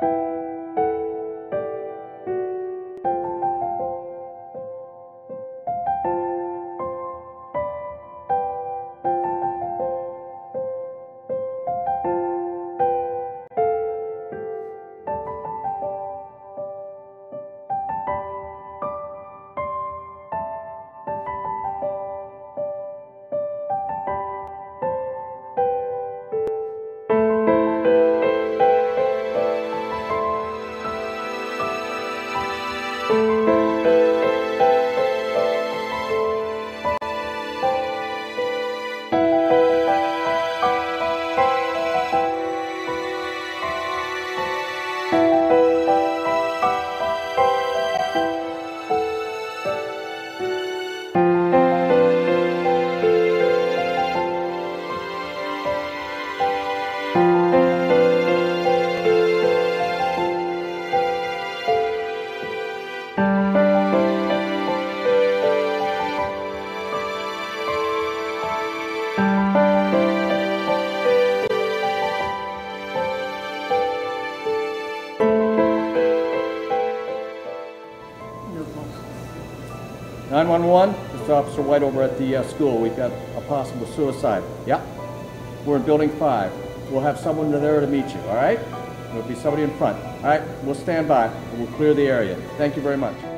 911, this is Officer White over at the school. We've got a possible suicide. Yeah, we're in building 5. We'll have someone there to meet you, all right? There'll be somebody in front. All right, we'll stand by and we'll clear the area. Thank you very much.